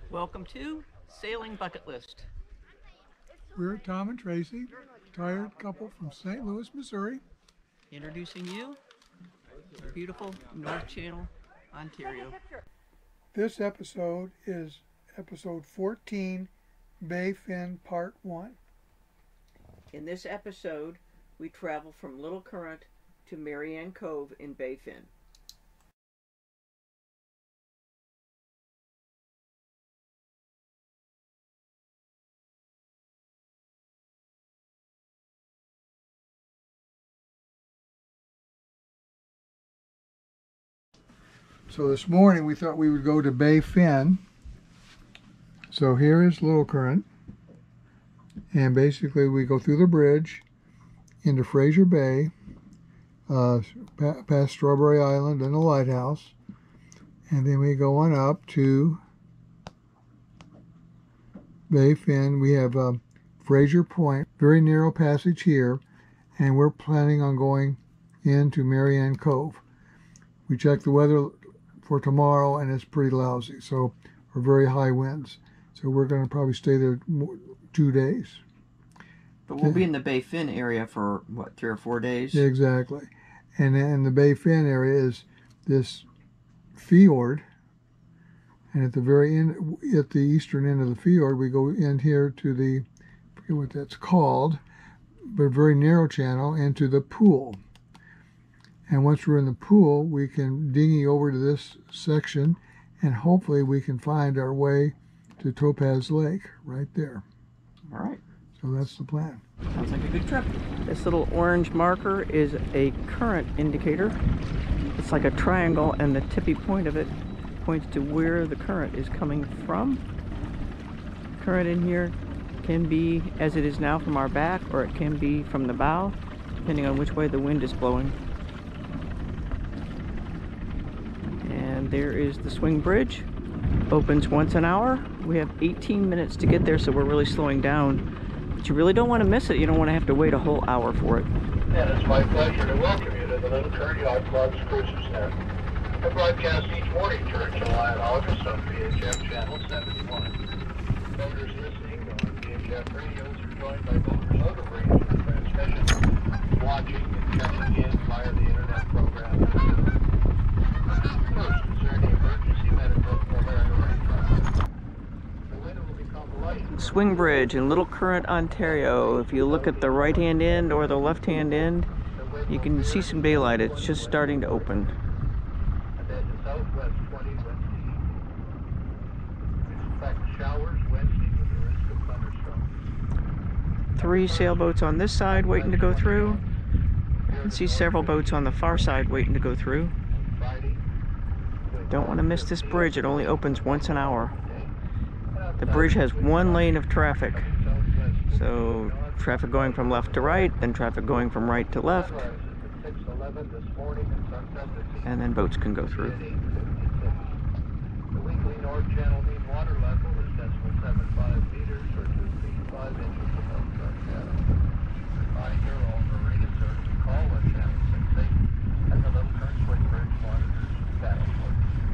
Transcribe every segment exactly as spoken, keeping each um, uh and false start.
Welcome to Sailing Bucket List. We're Tom and Tracy, retired couple from Saint Louis, Missouri. Introducing you to beautiful North Channel, Ontario. This episode is episode fourteen, Bay Fin Part one. In this episode, we travel from Little Current to Marianne Cove in Bay Fin. So this morning we thought we would go to Bay Fin. So here is Little Current. And basically we go through the bridge into Fraser Bay, uh, past Strawberry Island and the lighthouse. And then we go on up to Bay Fin. We have uh, Fraser Point, very narrow passage here. And we're planning on going into Marianne Cove. We checked the weather for tomorrow and it's pretty lousy, so or very high winds, so we're going to probably stay there two days. But we'll be in the Bay Fin area for what, three or four days? Yeah, exactly. And then the Bay Fin area is this fjord, and at the very end, at the eastern end of the fjord, we go in here to the, I forget what that's called, but a very narrow channel into the pool. And once we're in the pool, we can dinghy over to this section, and hopefully we can find our way to Topaz Lake right there. All right. So that's the plan. Sounds like a good trip. This little orange marker is a current indicator. It's like a triangle, and the tippy point of it points to where the current is coming from. Current in here can be as it is now from our back, or it can be from the bow, depending on which way the wind is blowing. And there is the swing bridge. Opens once an hour. We have eighteen minutes to get there, so we're really slowing down. But you really don't want to miss it. You don't want to have to wait a whole hour for it. And it's my pleasure to welcome you to the Little Current Yacht Club's Cruises Net. I broadcast each morning during July and August on V H F Channel seventy-one. Voters listening on V H F radios are joined by voters out of range for transmission, watching and checking in via the internet program. First, is there any emergency medical or laboratory traffic? The window will become light. Swing Bridge in Little Current, Ontario. If you look at the right-hand end or the left-hand end, you can see some daylight. It's just starting to open. And then the southwest twenty Wednesday. Expect showers Wednesday with the risk of thunderstorms. Three sailboats on this side waiting to go through. You can see several boats on the far side waiting to go through. Friday. Don't want to miss this bridge. It only opens once an hour. The bridge has one lane of traffic. So traffic going from left to right, then traffic going from right to left, and then boats can go through. The weekly North Channel mean water level is decimal seven five meters or two feet five inches above current channel. Reminder, all marina service call on channel six eight and the Little Current Swing Bridge monitors battle point.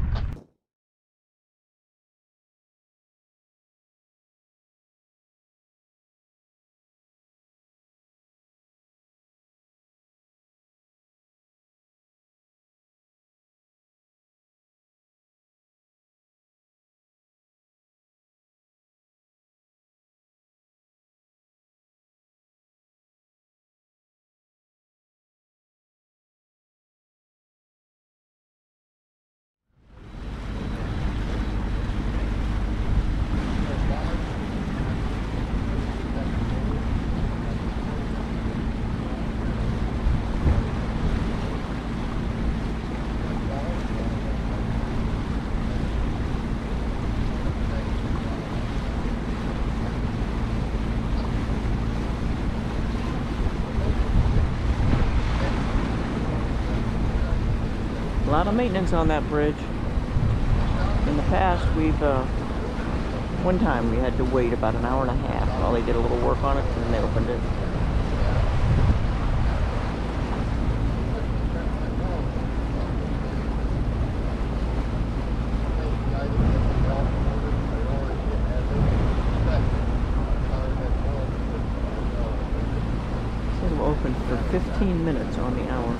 A lot of maintenance on that bridge. In the past, we've, uh, one time we had to wait about an hour and a half while they did a little work on it, and then they opened it. fifteen minutes on the hour.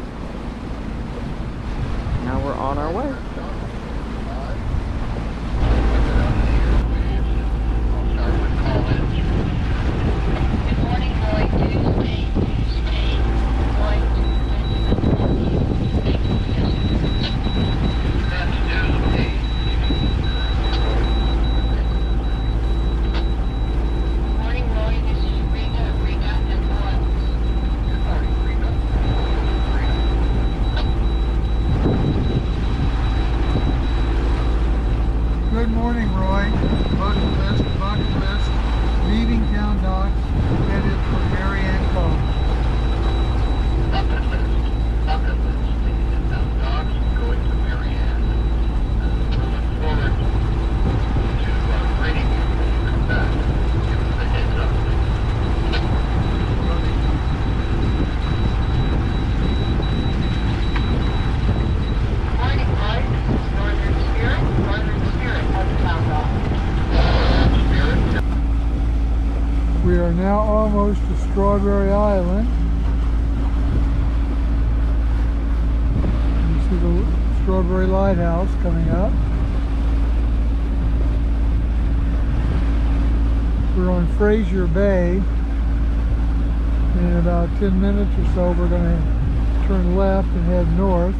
Now we're on our way. Good morning, Roy. Bucket list, bucket list. Leaving town docks, headed for Marianne Cove. Bucket list, bucket list, leaving town docks, going to Marianne. We look forward to uh, greeting you when you come back. Give us a heads up. Morning, Mike. Northern Spirit, Northern Spirit has found off. Northern Spirit. We are now almost to Strawberry Island. You see the Strawberry Lighthouse coming up. We're on Fraser Bay. In about ten minutes or so, we're going to turn left and head north.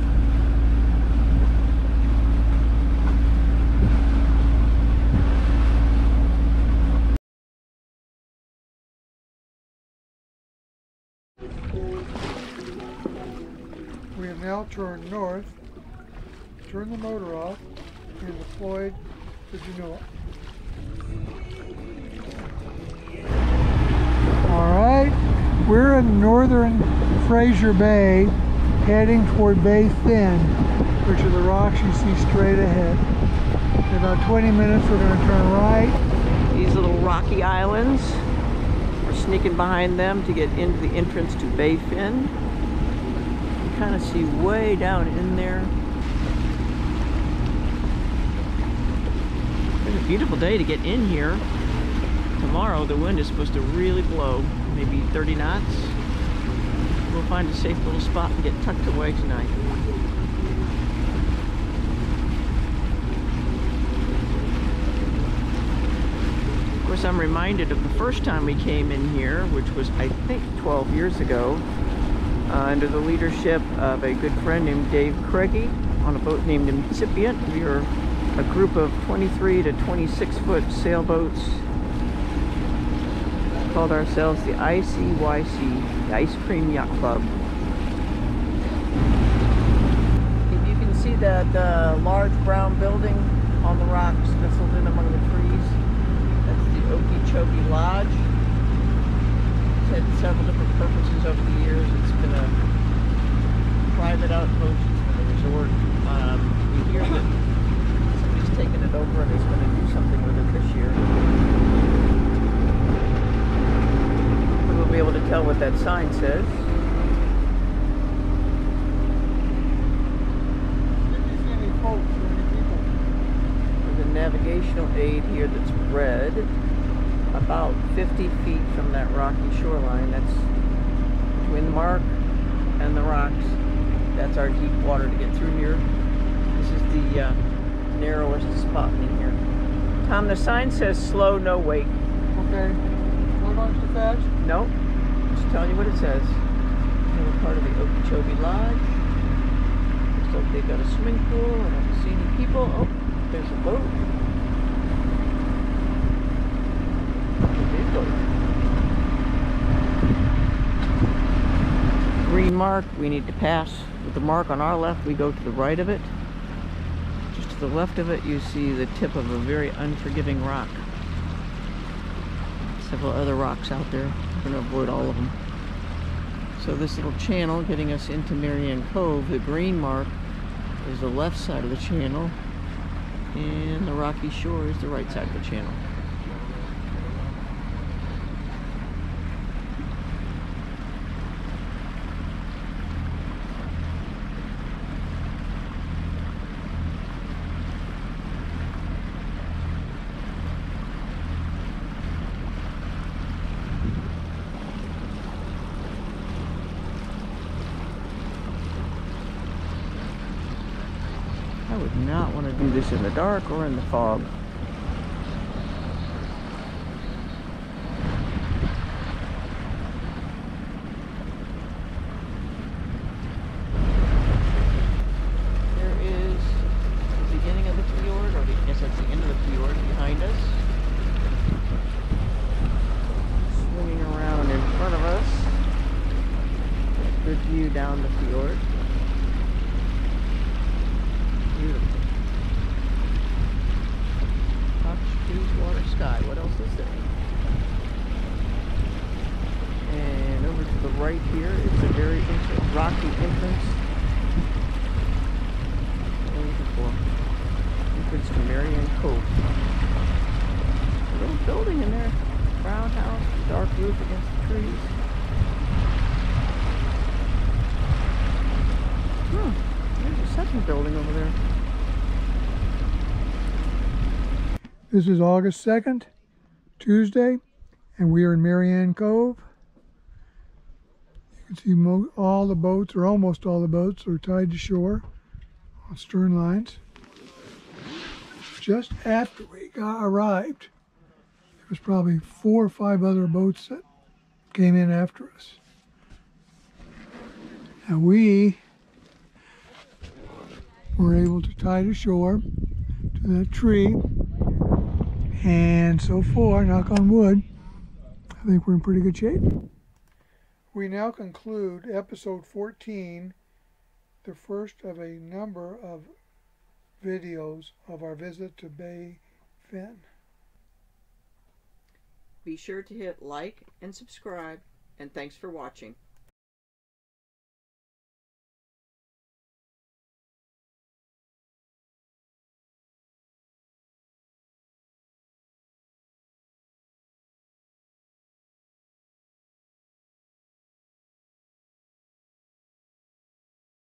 We have now turned north, turn the motor off, and deployed to Genoa. Alright, we're in northern Fraser Bay, heading toward Bay Thin, which are the rocks you see straight ahead. In about twenty minutes we're going to turn right. These little rocky islands, we're sneaking behind them to get into the entrance to Bay Fin. Kind of see way down in there. It's a beautiful day to get in here. Tomorrow the wind is supposed to really blow, maybe thirty knots. We'll find a safe little spot and get tucked away tonight. Of course, I'm reminded of the first time we came in here, which was I think twelve years ago. Uh, under the leadership of a good friend named Dave Craigie on a boat named Incipient. We were a group of twenty-three to twenty-six foot sailboats. Called ourselves the I C Y C, the Ice Cream Yacht Club. If you can see that uh, large brown building on the rocks nestled in among the trees, that's the Okeechobee Lodge. Had several different purposes over the years. It's been a private outpost, it's been a resort. Um, we hear that somebody's taken it over and is going to do something with it this year. We will be able to tell what that sign says. Did you see any folks or any people? There's a navigational aid here that's red. About fifty feet from that rocky shoreline. That's between the mark and the rocks. That's our deep water to get through here. This is the uh, narrowest spot in here. Tom, the sign says slow, no wake. Okay. Not much too fast? Nope. Just telling you what it says. We're part of the Okeechobee Lodge. Looks like they've got a swimming pool. I don't see any people. Oh, there's a boat. Green mark, we need to pass. With the mark on our left, we go to the right of it. Just to the left of it, you see the tip of a very unforgiving rock. Several other rocks out there. We're going to avoid all of them. So this little channel getting us into Marianne Cove, the green mark is the left side of the channel, and the rocky shore is the right side of the channel. to do this in the dark or in the fog. There is the beginning of the fjord, or I guess that's the end of the fjord behind us. Swinging around in front of us. Good view down the fjord. Beautiful. Touch, trees, water, sky. What else is there? And over to the right here, it's a very interesting rocky entrance. What are we looking for? Entrance to Marianne Cove. A little building in there. Brown house, dark roof against the trees. Hmm, there's a second building over there. This is August second, Tuesday, and we are in Marianne Cove. You can see mo all the boats, or almost all the boats, are tied to shore on stern lines. Just after we got arrived, there was probably four or five other boats that came in after us. And we were able to tie to shore to that tree. And so far, knock on wood, I think we're in pretty good shape. We now conclude episode fourteen, the first of a number of videos of our visit to Bay Fin. Be sure to hit like and subscribe, and thanks for watching.